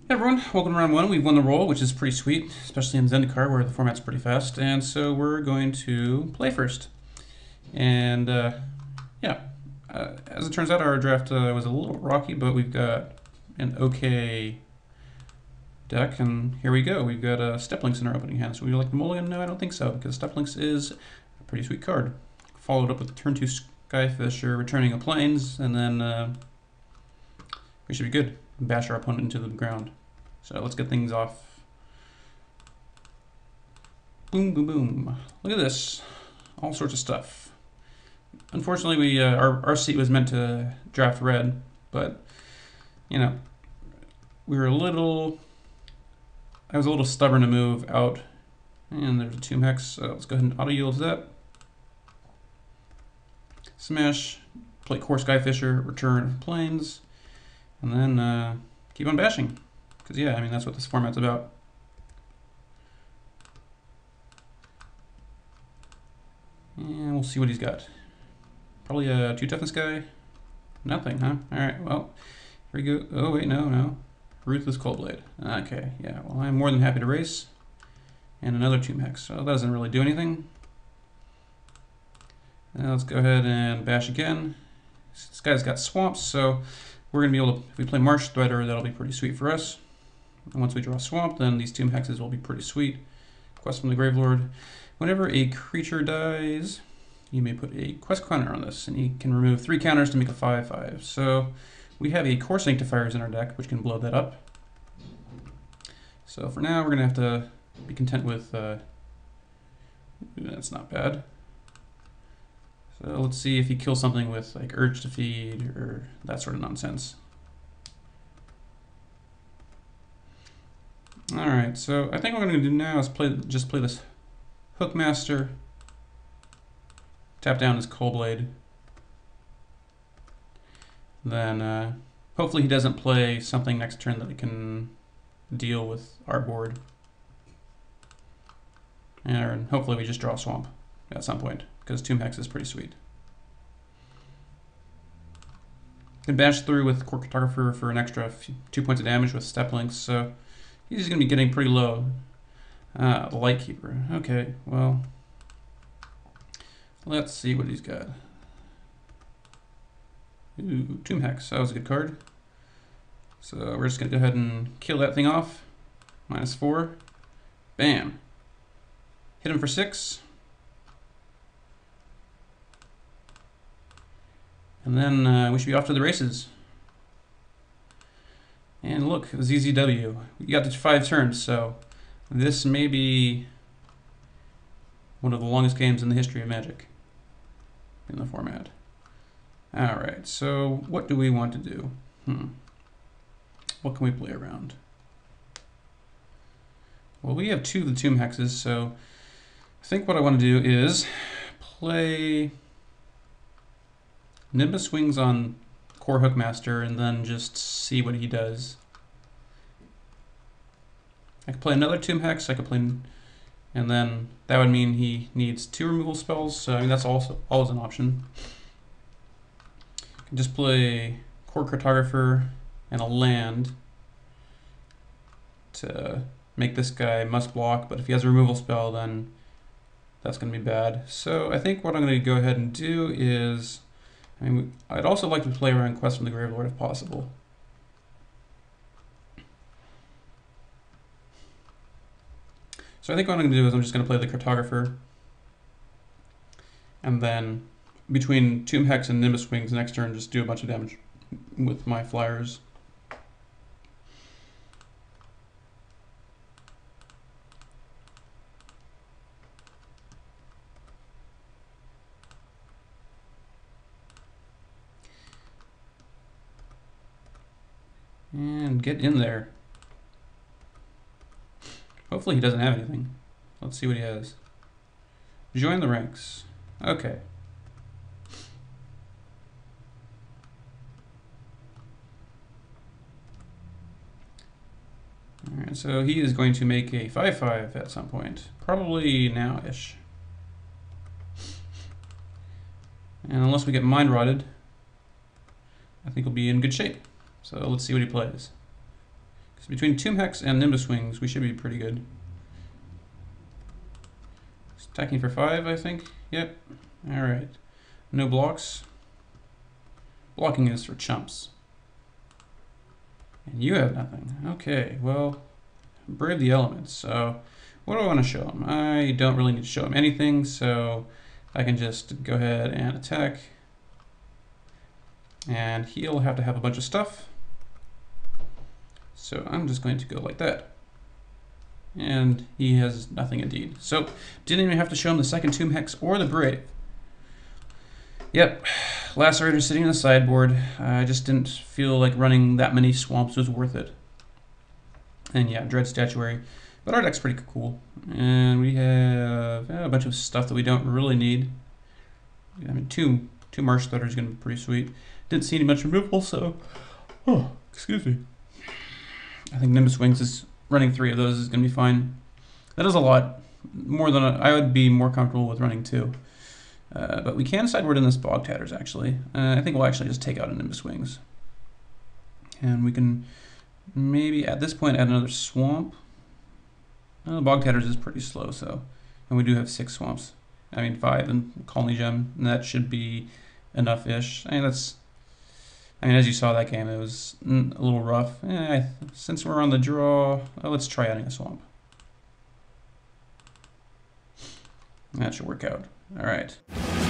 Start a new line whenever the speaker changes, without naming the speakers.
Hey everyone, welcome to round one. We've won the roll, which is pretty sweet, especially in Zendikar where the format's pretty fast. And so we're going to play first. And as it turns out, our draft was a little rocky, but we've got an okay deck. And here we go. We've got Steplinks in our opening hand. So we like the mulligan? No, I don't think so, because Steplinks is a pretty sweet card. Followed up with turn 2 Skyfisher, returning a plains, and then we should be good. Bash our opponent into the ground. So let's get things off. Boom, boom, boom. Look at this. All sorts of stuff. Unfortunately, our seat was meant to draft red, but, you know, we were I was a little stubborn to move out. And there's a Tomb Hex, so let's go ahead and auto-yield that. Smash, play Core Skyfisher, return plains, and then keep on bashing. Because, yeah, I mean, that's what this format's about. And we'll see what he's got. Probably a 2 toughness guy. Nothing, huh? Alright, well, here we go. Oh, wait, no. Ruthless Coldblade. Okay, yeah, well, I'm more than happy to race. And another Tomb Hex, so that doesn't really do anything. Now let's go ahead and bash again. This guy's got swamps, so we're going to be able to, if we play Marsh Threader, that'll be pretty sweet for us. And once we draw Swamp, then these Tomb Hexes will be pretty sweet. Quest from the Gravelord. Whenever a creature dies, you may put a quest counter on this, and you can remove 3 counters to make a 5/5. So we have a Core Sanctifiers in our deck, which can blow that up. So for now, we're going to have to be content with, that's not bad. So let's see if he kills something with like Urge to Feed or that sort of nonsense. Alright, so I think what I'm going to do now is just play this Hookmaster, tap down his Coldblade, then hopefully he doesn't play something next turn that he can deal with our board, and hopefully we just draw Swamp at some point, because Tomb Hex is pretty sweet. Can bash through with Core Cartographer for an extra 2 points of damage with Steplinks, so he's going to be getting pretty low. The Lightkeeper. Okay, well, let's see what he's got. Ooh, Tomb Hex. That was a good card. So we're just going to go ahead and kill that thing off. -4. Bam. Hit him for 6. And then we should be off to the races. And look, ZZW. We got to 5 turns, so this may be one of the longest games in the history of Magic in the format. Alright, so what do we want to do? What can we play around? Well, we have 2 of the Tomb Hexes, so I think what I want to do is play Nimbus Wings on Core Hookmaster and then just see what he does. I could play another Tomb Hex, I could play, and then that would mean he needs 2 removal spells, so I mean that's also always an option. I can just play Core Cartographer and a land to make this guy must block, but if he has a removal spell then that's going to be bad. So I think what I'm going to go ahead and do is, I mean, I'd also like to play around Quest from the Gravelord if possible. So I think what I'm going to do is I'm just going to play the Cartographer, and then between Tomb Hex and Nimbus Wings next turn just do a bunch of damage with my flyers. And get in there. Hopefully he doesn't have anything. Let's see what he has. Join the ranks. Okay. Alright, so he is going to make a 5/5 at some point. Probably now-ish. And unless we get Mind Rotted, I think we'll be in good shape. So let's see what he plays. So between Tomb Hex and Nimbus Wings, we should be pretty good. Attacking for 5, I think. Yep. All right. No blocks. Blocking is for chumps. And you have nothing. Okay, well, brave the elements. So what do I want to show him? I don't really need to show him anything, so I can just go ahead and attack. And he'll have to have a bunch of stuff. So I'm just going to go like that. And he has nothing indeed. So didn't even have to show him the second Tomb Hex or the Brave. Yep, Lacerator sitting on the sideboard. I just didn't feel like running that many swamps was worth it. And yeah, Dread Statuary. But our deck's pretty cool. And we have a bunch of stuff that we don't really need. I mean, two Marsh Threader is going to be pretty sweet. Didn't see any much removal, so... Oh, excuse me. I think Nimbus Wings is... Running 3 of those is going to be fine. That is a lot. More than I would be more comfortable with running 2. But we can sideboard in this Bog Tatters, actually. I think we'll actually just take out a Nimbus Wings. And we can maybe, at this point, add another Swamp. Bog Tatters is pretty slow, so... And we do have 6 Swamps. I mean, 5 and Colony Gem. And that should be enough-ish. I mean, as you saw that game, it was a little rough. Since we're on the draw, let's try adding a Swamp. That should work out. All right.